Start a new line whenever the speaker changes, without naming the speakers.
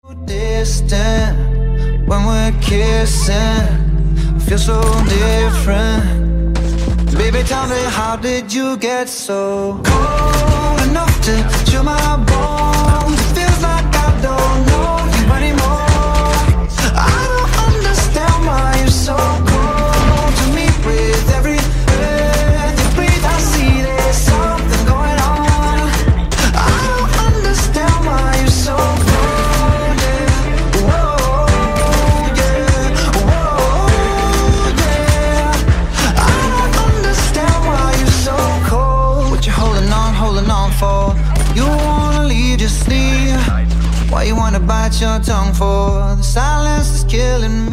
Distant when we're kissing, feel so different. Baby, tell me, how did you get so cold enough to chill my bones? It feels like I don't know you anymore. I don't understand why you're so cold to me. With every breath you breathe, I see there's something going on. I don't understand why you're so cold, yeah. Whoa, yeah. Whoa, yeah. I don't understand why you're so cold. What you holding on for? You wanna leave, just leave. Why you wanna bite your tongue for? The silence is killing me.